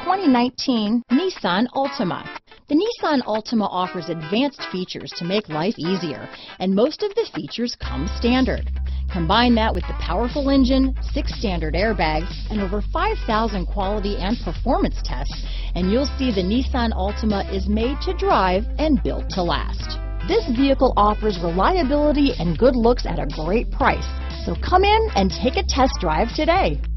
2019 Nissan Altima. The Nissan Altima offers advanced features to make life easier, and most of the features come standard. Combine that with the powerful engine, 6 standard airbags, and over 5,000 quality and performance tests, and you'll see the Nissan Altima is made to drive and built to last. This vehicle offers reliability and good looks at a great price. So come in and take a test drive today.